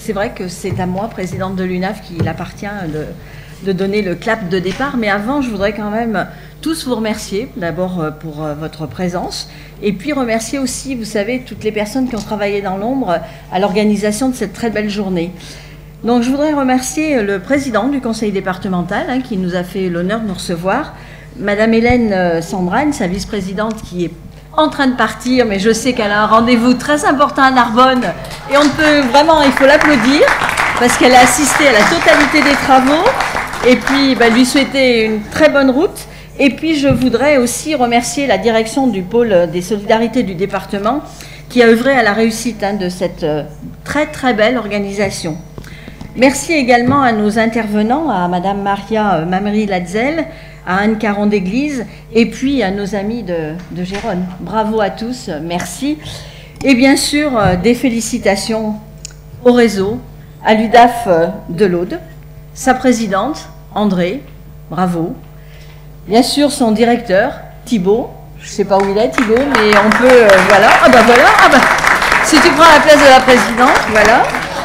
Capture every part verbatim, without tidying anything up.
c'est vrai que c'est à moi, présidente de l'U N A F, qu'il appartient de, de donner le clap de départ. Mais avant, je voudrais quand même tous vous remercier, d'abord pour votre présence, et puis remercier aussi, vous savez, toutes les personnes qui ont travaillé dans l'ombre à l'organisation de cette très belle journée. Donc je voudrais remercier le président du conseil départemental hein, qui nous a fait l'honneur de nous recevoir, Madame Hélène Sandragne, sa vice-présidente qui est en train de partir, mais je sais qu'elle a un rendez-vous très important à Narbonne et on peut vraiment, il faut l'applaudir parce qu'elle a assisté à la totalité des travaux et puis bah, lui souhaiter une très bonne route. Et puis je voudrais aussi remercier la direction du pôle des solidarités du département qui a œuvré à la réussite hein, de cette très très belle organisation. Merci également à nos intervenants, à Madame Maria Mamry-Latzel, à Anne Caron d'Église, et puis à nos amis de, de Gérone. Bravo à tous, merci. Et bien sûr, des félicitations au réseau, à l'U D A F de l'Aude, sa présidente, André, bravo. Bien sûr, son directeur, Thibault, je ne sais pas où il est, Thibault, mais on peut, euh, voilà, ah ben voilà, ah ben, si tu prends la place de la présidente, voilà.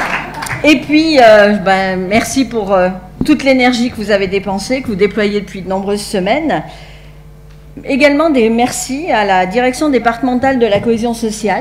Et puis, euh, ben, merci pour euh, toute l'énergie que vous avez dépensée, que vous déployez depuis de nombreuses semaines. Également des merci à la direction départementale de la cohésion sociale,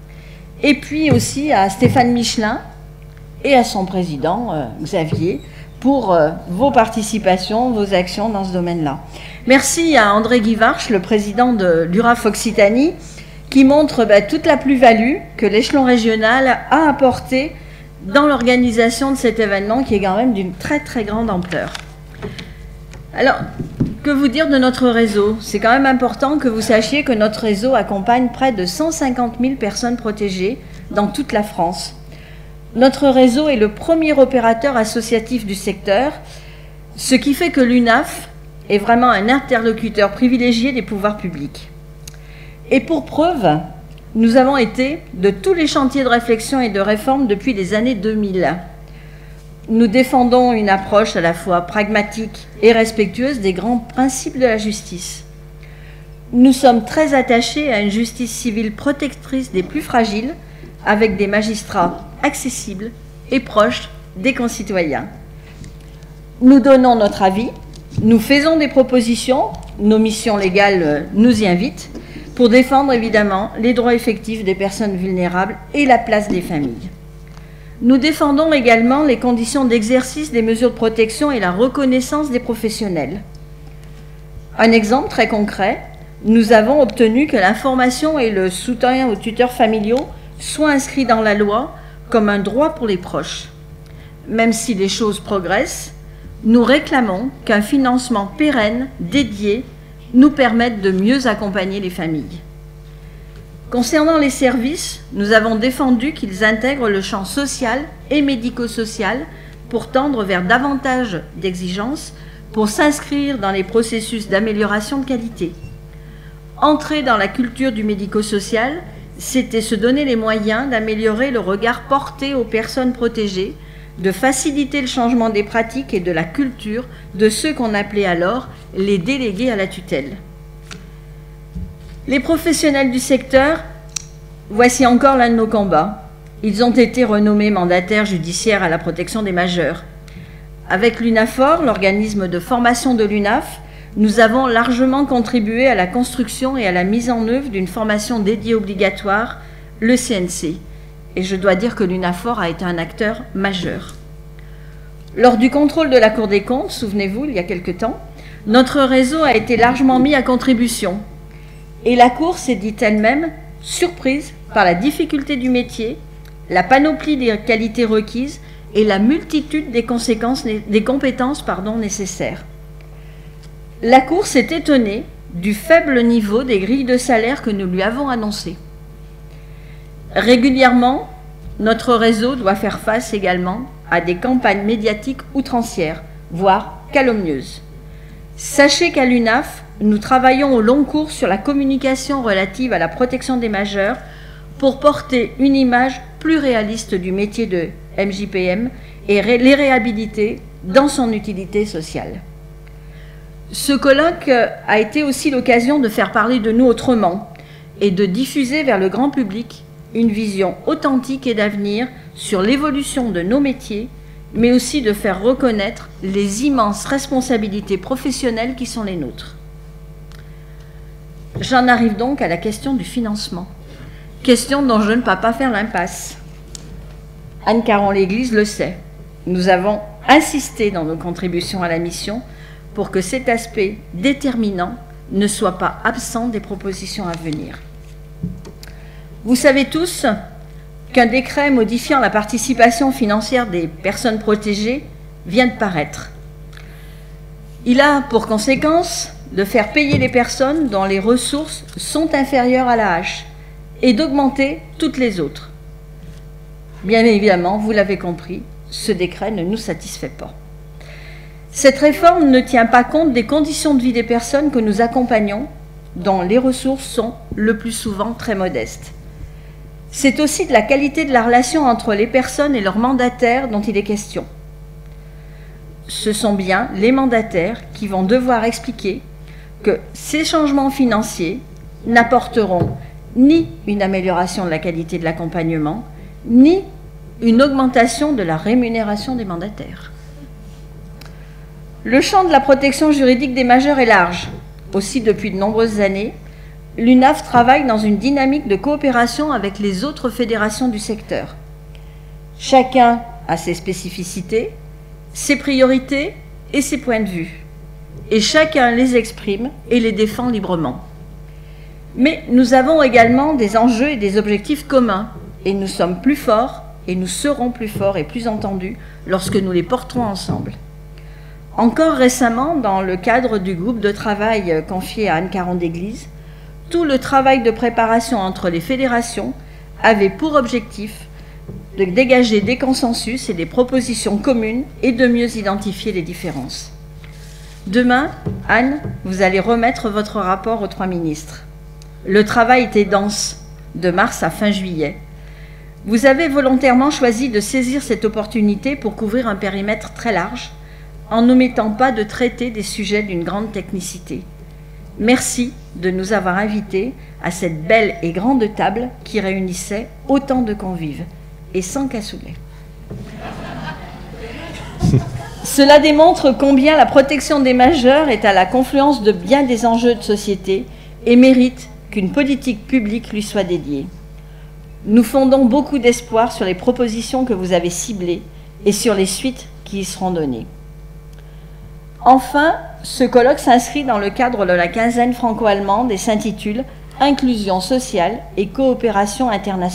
et puis aussi à Stéphane Michelin et à son président, euh, Xavier, pour euh, vos participations, vos actions dans ce domaine-là. Merci à André Guivarch, le président de l'U R A F Occitanie, qui montre bah, toute la plus-value que l'échelon régional a apporté dans l'organisation de cet événement qui est quand même d'une très très grande ampleur. Alors, que vous dire de notre réseau? C'est quand même important que vous sachiez que notre réseau accompagne près de cent cinquante mille personnes protégées dans toute la France. Notre réseau est le premier opérateur associatif du secteur, ce qui fait que l'U N A F est vraiment un interlocuteur privilégié des pouvoirs publics. Et pour preuve, nous avons été de tous les chantiers de réflexion et de réforme depuis les années deux mille. Nous défendons une approche à la fois pragmatique et respectueuse des grands principes de la justice. Nous sommes très attachés à une justice civile protectrice des plus fragiles, avec des magistrats accessibles et proches des concitoyens. Nous donnons notre avis, nous faisons des propositions, nos missions légales nous y invitent, pour défendre évidemment les droits effectifs des personnes vulnérables et la place des familles. Nous défendons également les conditions d'exercice des mesures de protection et la reconnaissance des professionnels. Un exemple très concret, nous avons obtenu que l'information et le soutien aux tuteurs familiaux soient inscrits dans la loi comme un droit pour les proches. Même si les choses progressent, nous réclamons qu'un financement pérenne, dédié, nous permettent de mieux accompagner les familles. Concernant les services, nous avons défendu qu'ils intègrent le champ social et médico-social pour tendre vers davantage d'exigences pour s'inscrire dans les processus d'amélioration de qualité. Entrer dans la culture du médico-social, c'était se donner les moyens d'améliorer le regard porté aux personnes protégées, de faciliter le changement des pratiques et de la culture de ceux qu'on appelait alors les délégués à la tutelle. Les professionnels du secteur, voici encore l'un de nos combats. Ils ont été renommés mandataires judiciaires à la protection des majeurs. Avec l'UNAFOR, l'organisme de formation de l'U N A F, nous avons largement contribué à la construction et à la mise en œuvre d'une formation dédiée obligatoire, le C N C. Et je dois dire que l'UNAFOR a été un acteur majeur. Lors du contrôle de la Cour des comptes, souvenez-vous, il y a quelque temps, notre réseau a été largement mis à contribution. Et la Cour s'est dit elle-même surprise par la difficulté du métier, la panoplie des qualités requises et la multitude des, conséquences, des compétences pardon, nécessaires. La Cour s'est étonnée du faible niveau des grilles de salaire que nous lui avons annoncées. Régulièrement, notre réseau doit faire face également à des campagnes médiatiques outrancières, voire calomnieuses. Sachez qu'à l'U N A F, nous travaillons au long cours sur la communication relative à la protection des majeurs pour porter une image plus réaliste du métier de M J P M et les réhabiliter dans son utilité sociale. Ce colloque a été aussi l'occasion de faire parler de nous autrement et de diffuser vers le grand public une vision authentique et d'avenir sur l'évolution de nos métiers, mais aussi de faire reconnaître les immenses responsabilités professionnelles qui sont les nôtres. J'en arrive donc à la question du financement, question dont je ne peux pas faire l'impasse. Anne Caron-Léglise le sait. Nous avons insisté dans nos contributions à la mission pour que cet aspect déterminant ne soit pas absent des propositions à venir. Vous savez tous qu'un décret modifiant la participation financière des personnes protégées vient de paraître. Il a pour conséquence de faire payer les personnes dont les ressources sont inférieures à la hache et d'augmenter toutes les autres. Bien évidemment, vous l'avez compris, ce décret ne nous satisfait pas. Cette réforme ne tient pas compte des conditions de vie des personnes que nous accompagnons, dont les ressources sont le plus souvent très modestes. C'est aussi de la qualité de la relation entre les personnes et leurs mandataires dont il est question. Ce sont bien les mandataires qui vont devoir expliquer que ces changements financiers n'apporteront ni une amélioration de la qualité de l'accompagnement, ni une augmentation de la rémunération des mandataires. Le champ de la protection juridique des majeurs est large. Aussi, depuis de nombreuses années, l'U N A F travaille dans une dynamique de coopération avec les autres fédérations du secteur. Chacun a ses spécificités, ses priorités et ses points de vue. Et chacun les exprime et les défend librement. Mais nous avons également des enjeux et des objectifs communs, et nous sommes plus forts, et nous serons plus forts et plus entendus lorsque nous les porterons ensemble. Encore récemment, dans le cadre du groupe de travail confié à Anne Caron-Léglise, tout le travail de préparation entre les fédérations avait pour objectif de dégager des consensus et des propositions communes et de mieux identifier les différences. Demain, Anne, vous allez remettre votre rapport aux trois ministres. Le travail était dense, de mars à fin juillet. Vous avez volontairement choisi de saisir cette opportunité pour couvrir un périmètre très large, en n'omettant pas de traiter des sujets d'une grande technicité. Merci de nous avoir invités à cette belle et grande table qui réunissait autant de convives, et sans cassoulet. Cela démontre combien la protection des majeurs est à la confluence de bien des enjeux de société et mérite qu'une politique publique lui soit dédiée. Nous fondons beaucoup d'espoir sur les propositions que vous avez ciblées et sur les suites qui y seront données. Enfin, ce colloque s'inscrit dans le cadre de la quinzaine franco-allemande et s'intitule « Inclusion sociale et coopération internationale ».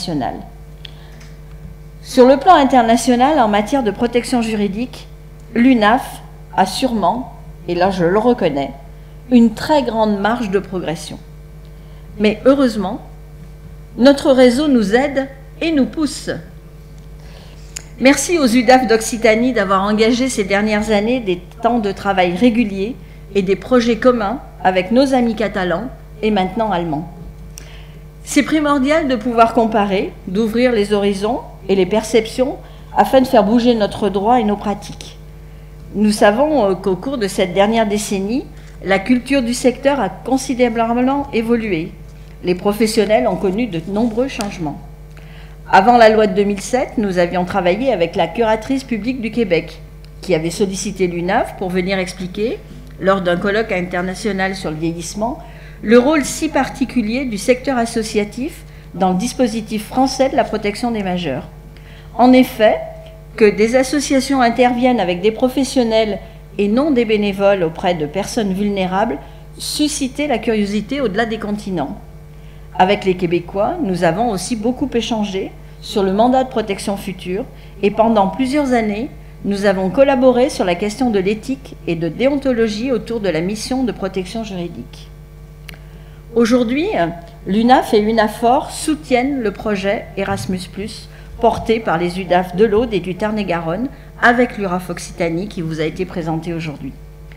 Sur le plan international, en matière de protection juridique, l'U N A F a sûrement, et là je le reconnais, une très grande marge de progression. Mais heureusement, notre réseau nous aide et nous pousse. Merci aux U D A F d'Occitanie d'avoir engagé ces dernières années des temps de travail réguliers et des projets communs avec nos amis catalans et maintenant allemands. C'est primordial de pouvoir comparer, d'ouvrir les horizons et les perceptions afin de faire bouger notre droit et nos pratiques. Nous savons qu'au cours de cette dernière décennie, la culture du secteur a considérablement évolué. Les professionnels ont connu de nombreux changements. Avant la loi de deux mille sept, nous avions travaillé avec la curatrice publique du Québec, qui avait sollicité l'U N A F pour venir expliquer, lors d'un colloque international sur le vieillissement, le rôle si particulier du secteur associatif dans le dispositif français de la protection des majeurs. En effet, que des associations interviennent avec des professionnels et non des bénévoles auprès de personnes vulnérables suscitait la curiosité au-delà des continents. Avec les Québécois, nous avons aussi beaucoup échangé sur le mandat de protection future et pendant plusieurs années, nous avons collaboré sur la question de l'éthique et de déontologie autour de la mission de protection juridique. Aujourd'hui, l'U N A F et UNAFOR soutiennent le projet Erasmus plus, porté par les U D A F de l'Aude et du Tarn-et-Garonne avec l'U R A F Occitanie qui vous a été présenté aujourd'hui.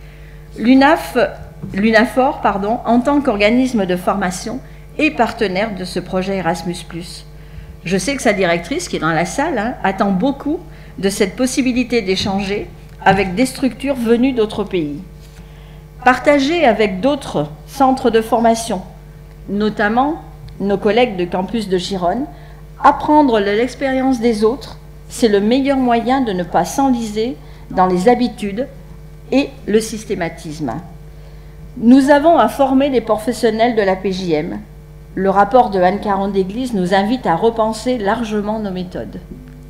L'UNAFOR, pardon, en tant qu'organisme de formation, est partenaire de ce projet Erasmus plus. Je sais que sa directrice, qui est dans la salle, hein, attend beaucoup de cette possibilité d'échanger avec des structures venues d'autres pays. Partager avec d'autres centres de formation, notamment nos collègues de campus de Gironne, Apprendre de l'expérience des autres, c'est le meilleur moyen de ne pas s'enliser dans les habitudes et le systématisme. Nous avons à former les professionnels de la P J M. Le rapport de Anne Caron-Déglise nous invite à repenser largement nos méthodes.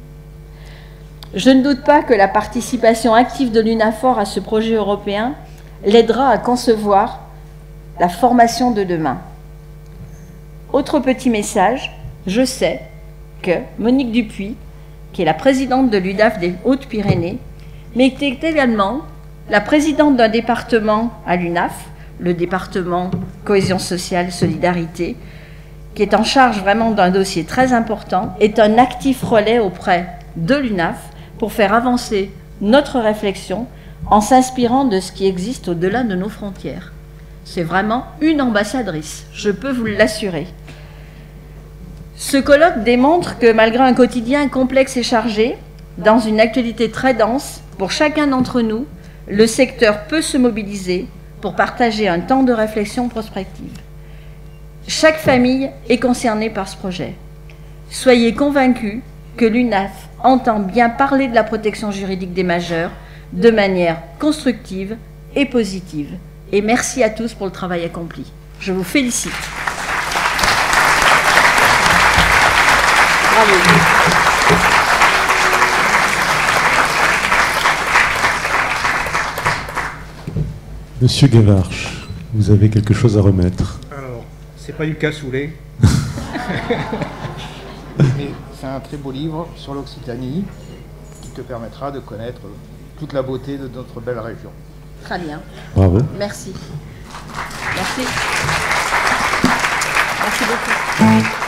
Je ne doute pas que la participation active de l'UNAFOR à ce projet européen l'aidera à concevoir la formation de demain. Autre petit message, je sais que Monique Dupuis, qui est la présidente de l'U D A F des Hautes-Pyrénées, mais était également la présidente d'un département à l'U N A F, le département Cohésion sociale, Solidarité, qui est en charge vraiment d'un dossier très important, est un actif relais auprès de l'U N A F pour faire avancer notre réflexion en s'inspirant de ce qui existe au-delà de nos frontières. C'est vraiment une ambassadrice, je peux vous l'assurer. Ce colloque démontre que malgré un quotidien complexe et chargé, dans une actualité très dense, pour chacun d'entre nous, le secteur peut se mobiliser pour partager un temps de réflexion prospective. Chaque famille est concernée par ce projet. Soyez convaincus que l'U N A F entend bien parler de la protection juridique des majeurs de manière constructive et positive. Et merci à tous pour le travail accompli. Je vous félicite. Bravo. Monsieur Guevarch, vous avez quelque chose à remettre? Alors, c'est pas du cassoulet. Mais c'est un très beau livre sur l'Occitanie qui te permettra de connaître toute la beauté de notre belle région. Très bien. Bravo. Merci. Merci. Merci beaucoup.